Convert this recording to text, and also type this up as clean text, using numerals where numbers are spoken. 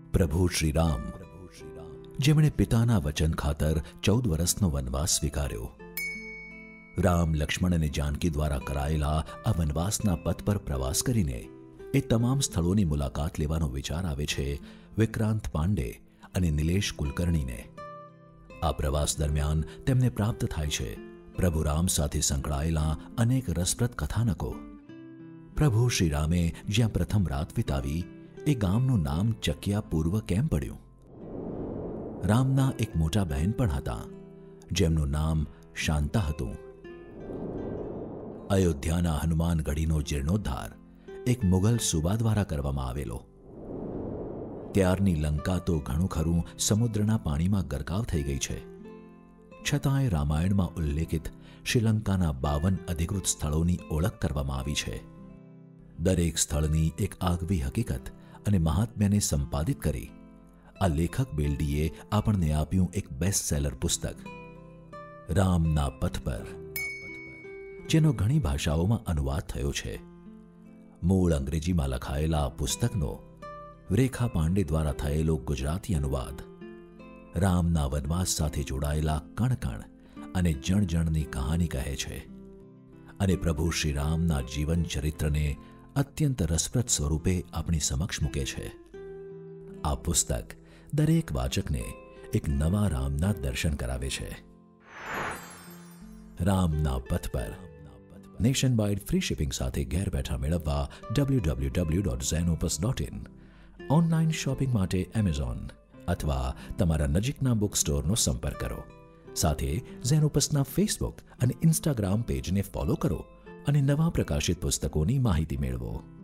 પ્રભુ શ્રી રામ, જેમણે પિતાના વચન ખાતર 14 વર્ષનો વનવાસ સ્વીકાર્યો. રામ, લક્ષ્મણ અને જાનકી દ્વારા કરાયેલા આ વનવાસના પથ પર પ્રવાસ કરીને એ તમામ સ્થળોની મુલાકાત લેવાનો વિચાર આવે છે વિક્રાંત પાંડે અને નિલેશ કુલકર્ણીને. આ પ્રવાસ દરમિયાન તેમને પ્રાપ્ત થાય છે પ્રભુ રામ સાથે સંકળાયેલા અનેક રસપ્રદ કથાનકો. પ્રભુ શ્રી રામે જ્યાં પ્રથમ રાત વિતાવી એ ગામનું નામ ચકિયા પૂર્વ કેમ પડ્યું? રામના એક મોટા બહેન પણ હતા જેમનું નામ શાંતા હતું. અયોધ્યાના હનુમાનગઢીનો જીર્ણોદ્ધાર એક મુઘલ સુબા દ્વારા કરવામાં આવેલો. ત્યારની લંકા તો ઘણું ખરું સમુદ્રના પાણીમાં ગરકાવ થઈ ગઈ છે. છતાંય રામાયણમાં ઉલ્લેખિત શ્રીલંકાના 52 અધિકૃત સ્થળોની ઓળખ કરવામાં આવી છે. દરેક સ્થળની એક આગવી હકીકત અને મહાત્મ્યને સંપાદિત કરી આ લેખક બેલડીએ આપણને આપ્યું એક બેસ્ટ સેલર પુસ્તક રામના પથ પર, જેનો ઘણી ભાષાઓમાં અનુવાદ થયો છે. મૂળ અંગ્રેજીમાં લખાયેલા આ પુસ્તકનો રેખા પાંડે દ્વારા થયેલો ગુજરાતી અનુવાદ રામના વનવાસ સાથે જોડાયેલા કણ-કણ અને જણ-જણની કહાની કહે છે અને પ્રભુ શ્રી રામના જીવન ચરિત્રને અત્યંત રસપ્રદ સ્વરૂપે આપણી સમક્ષ મૂકે છે. આ પુસ્તક દરેક વાચકને એક નવા રામના દર્શન કરાવે છે. રામના પથ પર નેશન વાઇડ ફ્રી શિપિંગ સાથે ઘેર બેઠા મેળવવા www.zenopus.in, ઓનલાઈન શોપિંગ માટે એમેઝોન અથવા તમારા નજીકના બુક સ્ટોરનો સંપર્ક કરો. સાથે ઝેનોપસના ફેસબુક અને ઇન્સ્ટાગ્રામ પેજને ફોલો કરો અને નવા પ્રકાશિત પુસ્તકોની માહિતી મેળવો.